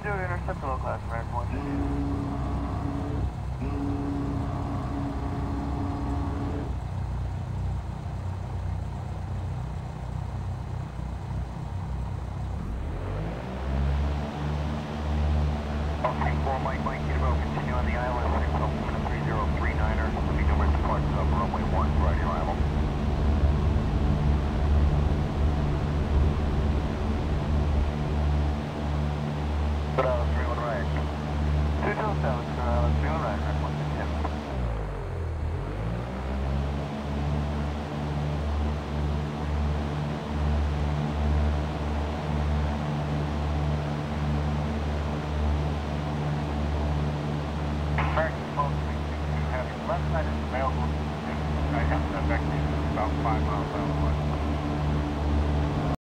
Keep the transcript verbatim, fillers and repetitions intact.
do intercept the low class American one fifty. four Mike, Mike, get about, continue on the island, six Ultimate three zero three niner, will be numerous departures over runway one, right arrival. Put out three one right. two two seven, uh, three one right, right, one fifty. Left side is available. I have to back about five miles out of the way.